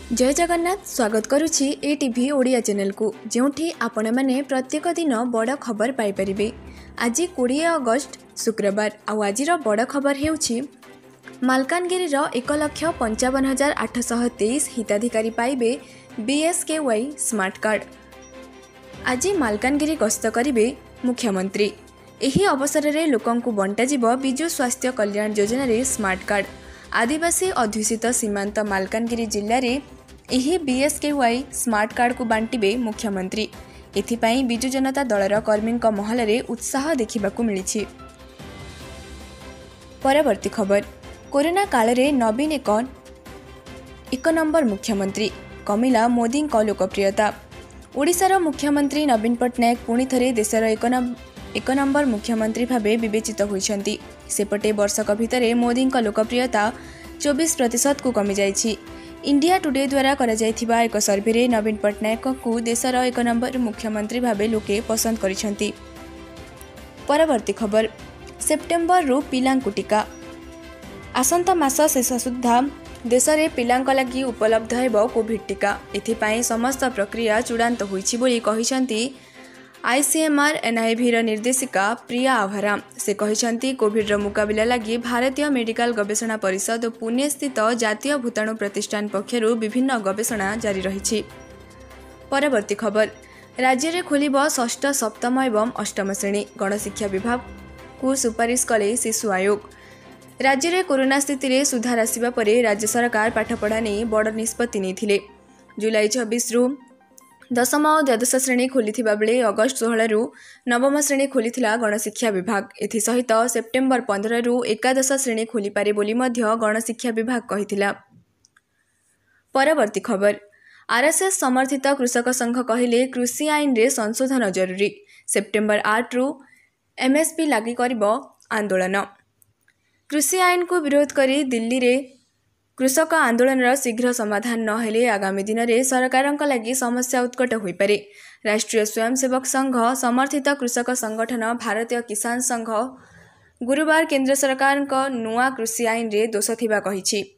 जय जगन्नाथ स्वागत करुछि ए टीवी ओडिया चैनल को जोठी आपण माने प्रत्येक दिन बड़ खबर पाई परिबे। आज 20 अगस्त शुक्रवार आजिर बड़ खबर हेउछि मालकानगिरी 1,55,823 हिताधिकारी पाइबे BSKY स्मार्ट कार्ड। आज मालकानगिरी गस्त करिबे मुख्यमंत्री। एही अवसर रे लोकंकु बंटा जिवो बिजु स्वास्थ्य कल्याण योजना रे स्मार्ट कार्ड। आदिवासी अध्युषित सीमांत मालकानगिरी जिल्ला रे एही BSKY स्मार्ट कार्ड को बांटिबे मुख्यमंत्री। एथिपाई बिजु जनता दलर कर्मी महल रे उत्साह देखिबाकू मिलिछि। परवर्ती खबर कोरोना काल रे नवीन एक नंबर मुख्यमंत्री कमिला मोदी लोकप्रियता। ओडिशार मुख्यमंत्री नवीन पट्टनायक पुणी थरे देशर एक नंबर मुख्यमंत्री भावे विवेचित होइछन्ति। सेपटे वर्षक भितरे मोदी लोकप्रियता 24% को कमी जाइछि। इंडिया टुडे द्वारा करा जाइथिबा एक सर्वे रे नवीन पट्टनायक को देशर एक नंबर मुख्यमंत्री भावे लोके पसंद करिछन्ति। परवर्ती खबर सेप्टेम्बर रु पिलांकु टीका। आसंता मास शेष सुद्धा देश में पिलांक लागि उपलब्ध हेबो कोविड टीका। एथिपाई समस्त प्रक्रिया चूड़ांत होइछि बोली कहिसंती ICMR NIV निर्देशिका प्रिया आभारा। से कहिसंती कोविड मुकाबिला लागि भारतीय मेडिकल गवेषणा परिषद और पुणे स्थित जातीय भूताणु प्रतिष्ठान पक्षरु विभिन्न गवेषणा जारी रहिछि। परवर्ती खबर राज्य में खोलिबो षष्ठ सप्तम एवं अष्टम श्रेणी। गणशिक्षा विभाग को सुपारिश कले शिशु आयोग। राज्य में कोरोना स्थिति में सुधार आसिबा परे राज्य सरकार पाठपढ़ा नहीं बड़ निष्पत्ति नहीं। जुलाई 26 रु दशम और द्वादश श्रेणी खोली बेले अगस्त 16 रु नवम श्रेणी खोली गणशिक्षा विभाग। एसहित सेप्टेम्बर 15 रु एकादश श्रेणी खोली पारे बोली मध्य गणशिक्षा विभाग कहिथिला। परवर्ती खबर RSS समर्थित कृषक संघ कहले कृषि आईन रे संशोधन जरूरी। सेप्टेम्बर 8 रु MSP लागू करिबो आंदोलन। कृषि आईन को विरोध करी दिल्ली रे कृषक आंदोलन शीघ्र समाधान न हेले आगामी दिन में सरकार लगी समस्या उत्कट हो पारे। राष्ट्रीय स्वयंसेवक संघ समर्थित कृषक संगठन भारतीय किसान संघ गुरुवार केंद्र सरकार नुआ कृषि आईन रे दोष थिबा कहिछि।